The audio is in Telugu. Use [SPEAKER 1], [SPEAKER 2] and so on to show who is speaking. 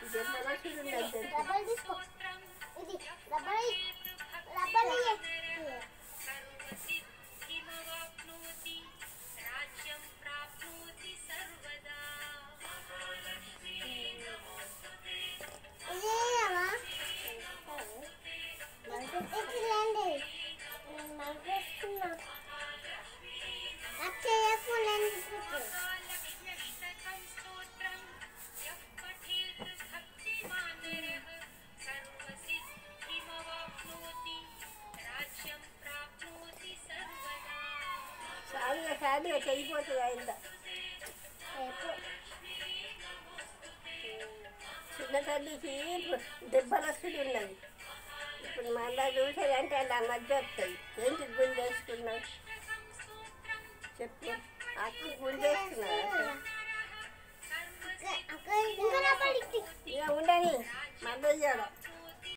[SPEAKER 1] రబ్బర్ తీసుకో ఇది రబ్బర్ రబ్బర్
[SPEAKER 2] ఖాళీగా చెయ్యిపోతుంది అయిందా చిన్న తల్లికి దెబ్బలొస్తుంది ఉన్నది. ఇప్పుడు మళ్ళీ చూసేదంటే అలా మధ్య వస్తాయి. ఏంటి గుండె వేసుకున్నావు చెప్పు. అక్కు గుండె వేసుకున్నావు ఇక ఉండని మళ్ళీ ఇవ్వడం